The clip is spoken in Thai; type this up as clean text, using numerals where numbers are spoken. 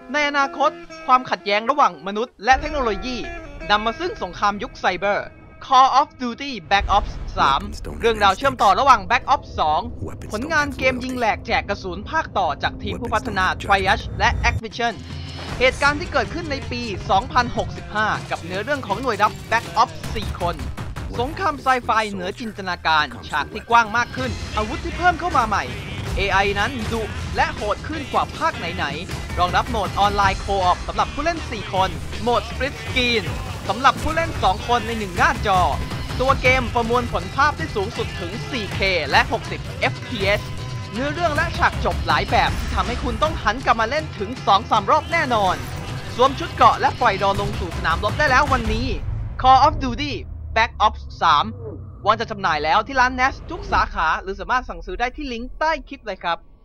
ในอนาคตความขัดแย้งระหว่างมนุษย์และเทคโนโลยีนำมาซึ่งสงครามยุคไซเบอร์ Call of Duty Black Ops 3 เรื่องราวเชื่อมต่อระหว่าง Black Ops 2 ผลงานเกมยิงแหลกแจกกระสุนภาคต่อจากทีมผู้พัฒนา Triumph และ Activision เหตุการณ์ที่เกิดขึ้นในปี 2065 กับเนื้อเรื่องของหน่วยรบ Black Ops 4 คนสงครามไซไฟเหนือจินตนาการฉากที่กว้างมากขึ้นอาวุธที่เพิ่มเข้ามาใหม่ AI นั้นดุและโหดขึ้นกว่าภาคไหนๆรองรับโหมดออนไลน์โคออปสำหรับผู้เล่น 4 คนโหมด Split Screen สำหรับผู้เล่น 2 คนใน 1 หน้าจอตัวเกมประมวลผลภาพได้สูงสุดถึง 4K และ 60 FPS เนื้อเรื่องและฉากจบหลายแบบที่ทำให้คุณต้องหันกลับมาเล่นถึง 2-3 รอบแน่นอนสวมชุดเกราะและปล่อยดอลงสู่สนามรบได้แล้ววันนี้ Call of Duty Black Ops 3 วางจะจำหน่ายแล้วที่ร้าน NAS ทุกสาขาหรือสามารถสั่งซื้อได้ที่ลิงก์ใต้คลิปเลยครับ